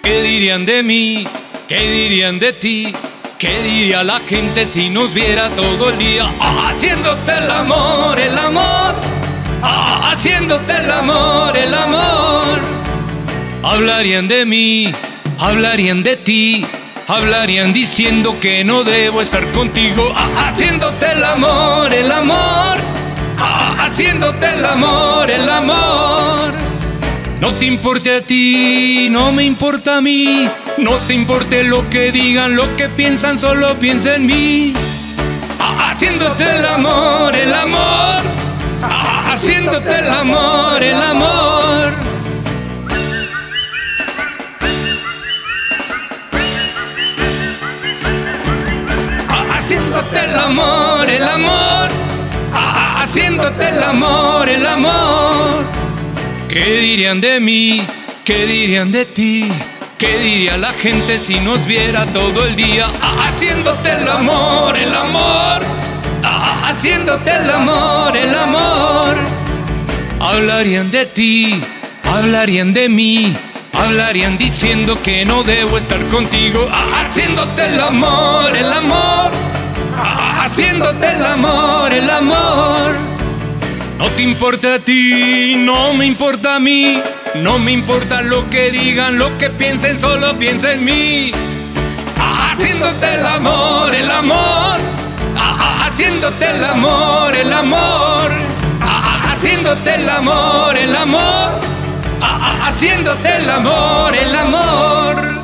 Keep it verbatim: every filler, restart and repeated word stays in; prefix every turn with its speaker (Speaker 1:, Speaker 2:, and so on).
Speaker 1: ¿Qué dirían de mí? ¿Qué dirían de ti? ¿Qué diría la gente si nos viera todo el día ah, haciéndote el amor, el amor? Ah, haciéndote el amor, el amor. Hablarían de mí, hablarían de ti, hablarían diciendo que no debo estar contigo ah, haciéndote el amor, el amor. Ah, haciéndote el amor, el amor. No te importe a ti, no me importa a mí. No te importe lo que digan, lo que piensan, solo piensa en mí. Ah, haciéndote el amor, el amor. Ah, haciéndote el amor, el amor. Ah, haciéndote el amor, el amor. Ah, haciéndote el amor, el amor. ¿Qué dirían de mí? ¿Qué dirían de ti? ¿Qué diría la gente si nos viera todo el día ah, haciéndote el amor, el amor? Ah, haciéndote el amor, el amor. Hablarían de ti, hablarían de mí, hablarían diciendo que no debo estar contigo ah, haciéndote el amor, el amor. Ah, haciéndote el amor, el amor. No te importa a ti, no me importa a mí. No me importa lo que digan, lo que piensen, solo piensa en mí. Ah, haciéndote el amor, el amor. Ah, haciéndote el amor, el amor. Ah, haciéndote el amor, el amor. Ah, haciéndote el amor, el amor.